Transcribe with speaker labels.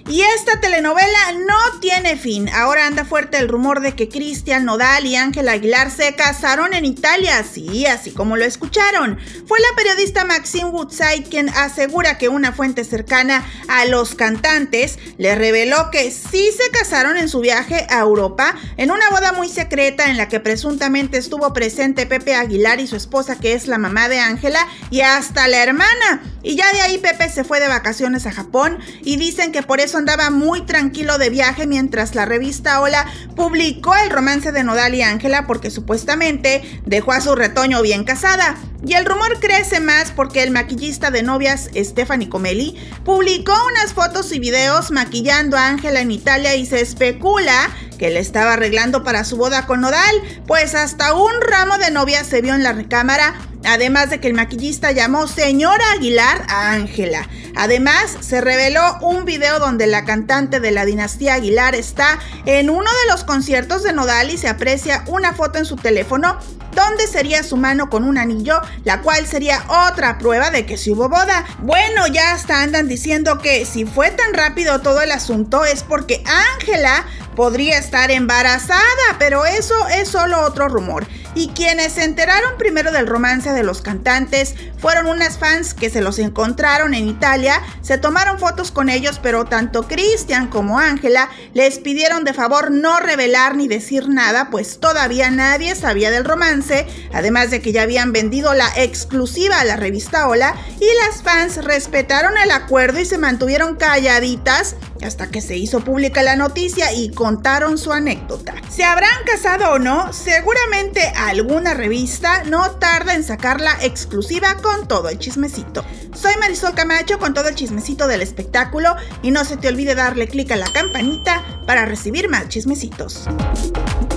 Speaker 1: Y esta telenovela no tiene fin. Ahora anda fuerte el rumor de que Cristian Nodal y Ángela Aguilar se casaron en Italia. Sí, así como lo escucharon. Fue la periodista Maxine Woodside quien asegura que una fuente cercana a los cantantes le reveló que sí se casaron en su viaje a Europa, en una boda muy secreta en la que presuntamente estuvo presente Pepe Aguilar y su esposa, que es la mamá de Ángela, y hasta la hermana. Y ya de ahí Pepe se fue de vacaciones a Japón y dicen que por eso andaba muy tranquilo de viaje mientras la revista Hola publicó el romance de Nodal y Ángela, porque supuestamente dejó a su retoño bien casada. Y el rumor crece más porque el maquillista de novias Stephanie Comelli publicó unas fotos y videos maquillando a Ángela en Italia y se especula que le estaba arreglando para su boda con Nodal, pues hasta un ramo de novias se vio en la recámara, además de que el maquillista llamó señora Aguilar a Ángela. Además, se reveló un video donde la cantante de la dinastía Aguilar está en uno de los conciertos de Nodal y se aprecia una foto en su teléfono donde sería su mano con un anillo, la cual sería otra prueba de que sí hubo boda. Bueno, ya hasta andan diciendo que si fue tan rápido todo el asunto es porque Ángela podría estar embarazada, pero eso es solo otro rumor. Y quienes se enteraron primero del romance de los cantantes fueron unas fans que se los encontraron en Italia, se tomaron fotos con ellos, pero tanto Cristian como Ángela les pidieron de favor no revelar ni decir nada, pues todavía nadie sabía del romance, además de que ya habían vendido la exclusiva a la revista Hola, y las fans respetaron el acuerdo y se mantuvieron calladitas hasta que se hizo pública la noticia y contaron su anécdota. ¿Se habrán casado o no? Seguramente alguna revista no tarda en sacar la exclusiva con todo el chismecito. Soy Marisol Camacho con todo el chismecito del espectáculo y no se te olvide darle clic a la campanita para recibir más chismecitos.